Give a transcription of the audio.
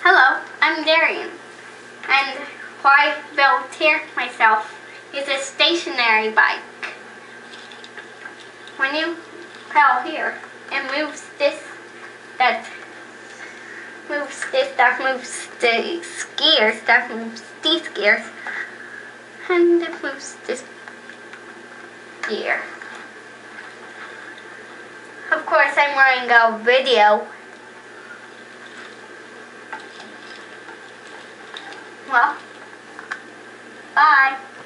Hello, I'm Darian, and what I built here myself is a stationary bike. When you pedal here, it moves this, that moves the gears, that moves these gears, and it moves this gear. Of course, I'm running a video. Well, bye.